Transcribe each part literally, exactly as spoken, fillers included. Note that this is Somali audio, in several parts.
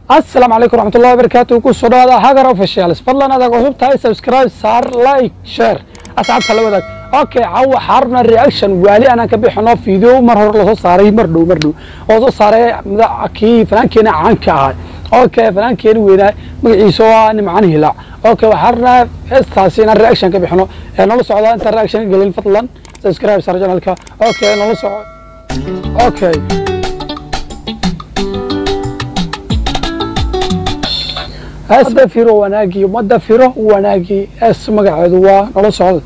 السلام عليكم ورحمة الله وبركاته. كل صدى هذا هاجر اوفيشالز فضلا هذا قصبت هاي سبسكرايب صار لايك شير أسعد سلامتك. أوكي عو حارنا الرياكشن والي أنا كبي حنا فيديو مرة لصو صاري مردو مردو وصو صاري مذا أكيد فلان كنا عنك هاي. أوكي فلان كنا وينا مقيسوا نمعنه لا. أوكي وحارنا استاسين الرياكشن كبي حنا نلص على أنت الرياكشن قليل فضلا سبسكرايب صار جنالك. أوكي نلص أوكي اس دفيرو وناجي وما دفيرو وناجي اس مقعد waa nala socda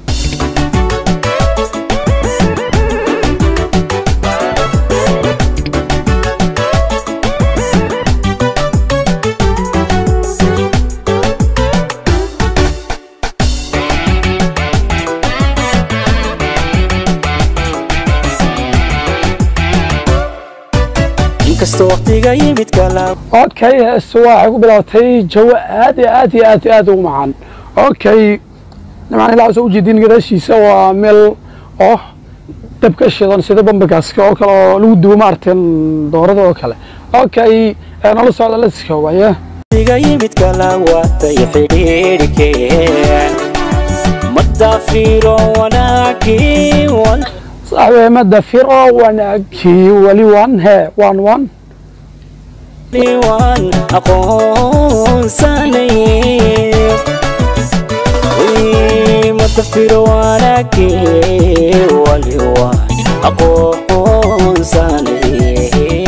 inkastoo waqtiga yimid kala اوكي السواع ugu bilaawtay jawi aad iyo aad iyo aad aad u macaan. اوكي niman ilaa soo jeedin gadaashiisa waa meel oo dabka shidan sida bambagaaska oo kale oo lagu duubo maarteen doorada oo kale. اوكي nala socda la iska waaya waqtiga yimid kala waatay xiriirkeen madafiro wanaaki wal صاحبي madafiro wanaaki wali wan he wan wan liwan aqoon sanay madafiro wanaaki wali wan aqoon sanay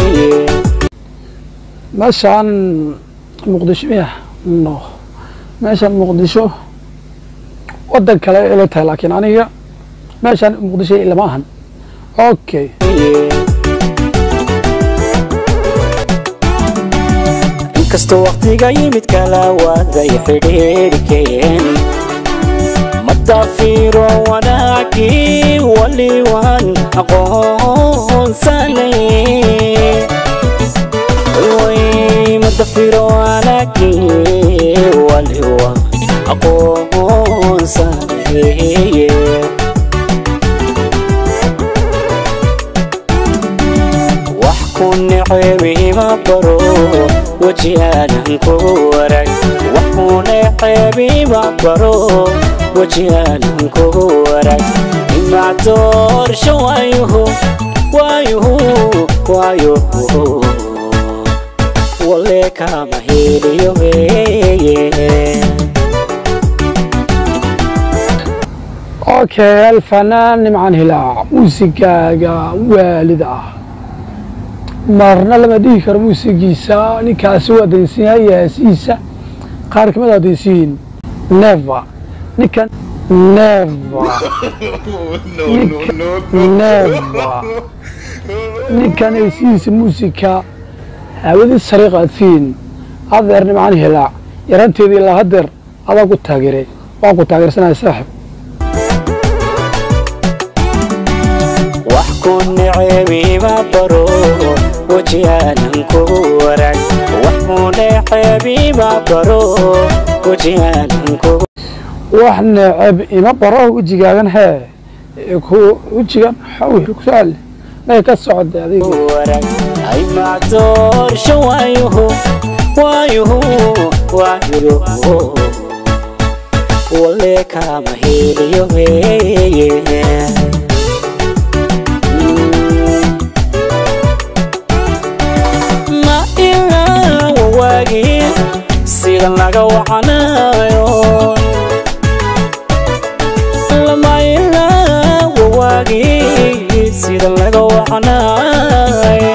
meeshaan muqdisho miya no meeshaan muqdisho wadan kale ila tahay laakiin aniga meeshaan muqdisho ilama ahan. okay inkastoo waqtiga yimid kala waaday xiriirkeen madafiro wanaaki wali wan aqoon sanay madafiro wanaaki wali wan aqoon sanay wax ku necbi ma baro وجهان كورك وحنا حبيب عبرو وجهان كورك ما دور شويه وايه وايه والله كما هيليو اوكي الفنان معن هلا موسيقى والده marna lama dhigi karo muusigiisa ninkaasi waa dansiyaa yaasiisa qaar kamid ah dansiin never ninkan never never ninkan yaasiisa muusika hawadi sariiqaad fiin adeer nimcan helaa yaranteedii ilaa hadeer adaa ku taageeray waa ku taageersanaya saaxib wax ku necbi ma baro وجهان كورك وحنا حبيب عبرو وجهان كورك وحنا عب إما برو وجهان ها كو وجهان حاول كسال ما يكسعد هذه أي ما دور شويه وايه وايه والله كما هيليو سيدان لغا وعنايو لما إلا وواقي سيدان لغا وعنايو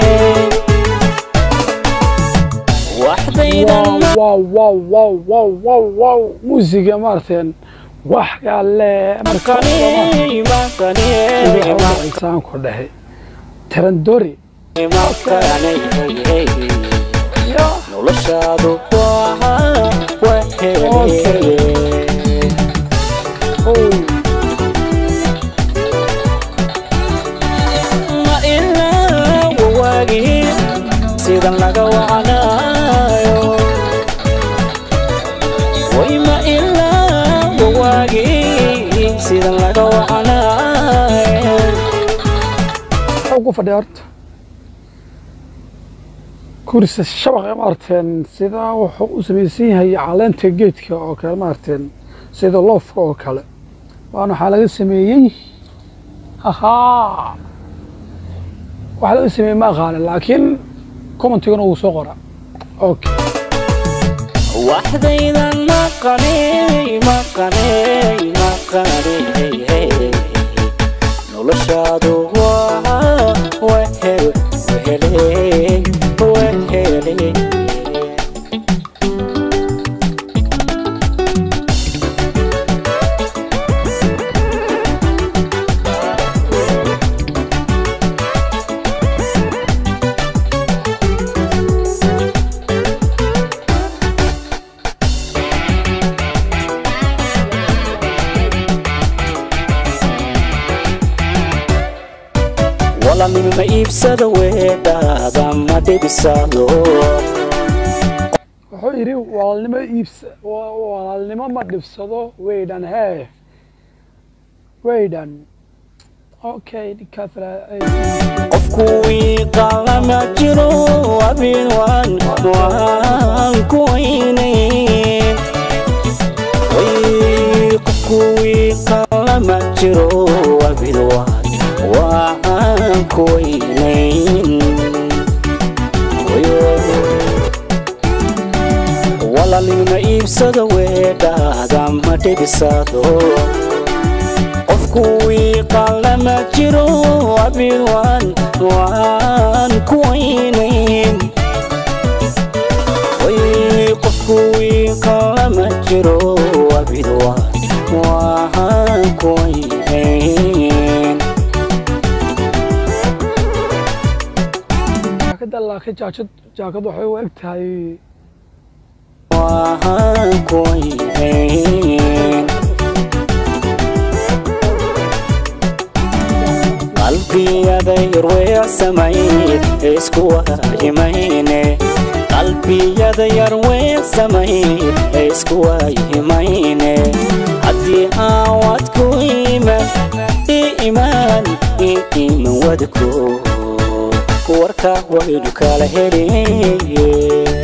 وحديدا واو واو واو واو واو واو موسيقى مارتين وحكا اللي مكاني مكاني إنسان كله ترندوري مكاني noloshadu waa waheelay ma ilaa waagi sidan laga wacanayo way ma ilaa waagi sidan laga wacanayo ugu fadhiyo horta kursi shabaq maarteen sida wuxuu u samaysan yahay caleenta geedka oo kale maarteen sida loofka oo kale waana waxa laga sameeyay aha waxa laga sameeyay ma aqaan laakiin commentigana uu soo qora okay waxdaydan maqanay maqanay maqanay noloshaadu waa wehel wehel wehel wala nima iibsada weedada ma dhibisado wuxuu yiri walaalnimo iibsa walaalnimo ma dhibsado weedan hee weedan okay dikafra qofku wiiqala ma jiro abin waan waan ku inay qofku wiiqala ma jiro abin waan waan ku inay walaalnimo iibsada weedada ma dhibisado qofku wiiqala ma jiro abin waan waan ku inay qofku wiiqala ma jiro abin waan waan ku inay الله كجاكد جاكد وحي وقتها waan ku inay qalbiyada yarweeya samay isku waayimayne qalbiyada yarweeya samay isku waayimayne haddii aan wad ku iman iimaan iimaan wadku warka waynu kala heliyay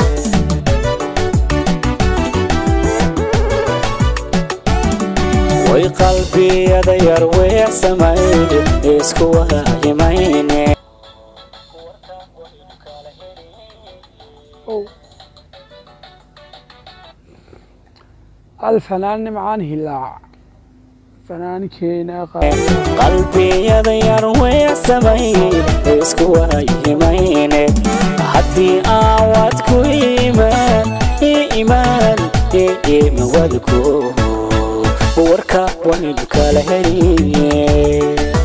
way qalbiyada yarweeya samay isku waayimayne الفنان معان هلاع فنان كينا قلبي يا ديار ويسمي اسكوا يميني حدي اعواتكو ايمان ايمان ايمان ودكو وركا وينك لهري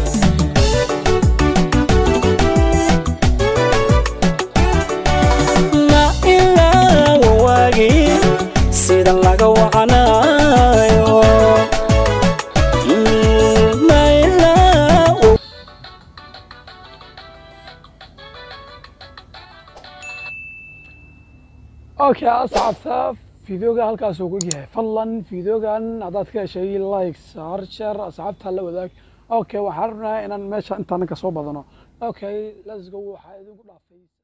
لا اله وواقي سيدا لغا وعنايو اوكي اصعب فيديوغا halkaas uu ku yahay fadlan fiidiyoogan hadaad ka heshay like saar share asxaabta la wadaag okay waxaan rabnaa inaan meesha intaan ka soo badano okay let's go waxa idinku dhaafay